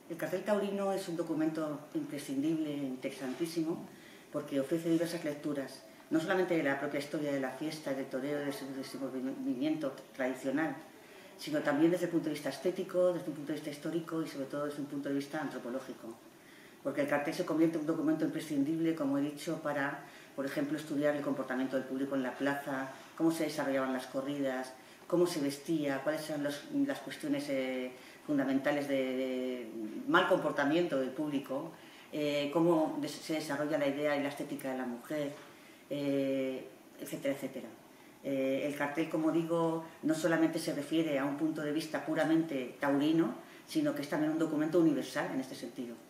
El cartel taurino es un documento imprescindible, interesantísimo, porque ofrece diversas lecturas, no solamente de la propia historia de la fiesta, del toreo, de su movimiento tradicional, sino también desde el punto de vista estético, desde un punto de vista histórico y sobre todo desde un punto de vista antropológico. Porque el cartel se convierte en un documento imprescindible, como he dicho, para, por ejemplo, estudiar el comportamiento del público en la plaza, cómo se desarrollaban las corridas, cómo se vestía, cuáles eran las cuestiones fundamentales de mal comportamiento del público, cómo se desarrolla la idea y la estética de la mujer, etcétera, etcétera. El cartel, como digo, no solamente se refiere a un punto de vista puramente taurino, sino que es también un documento universal en este sentido.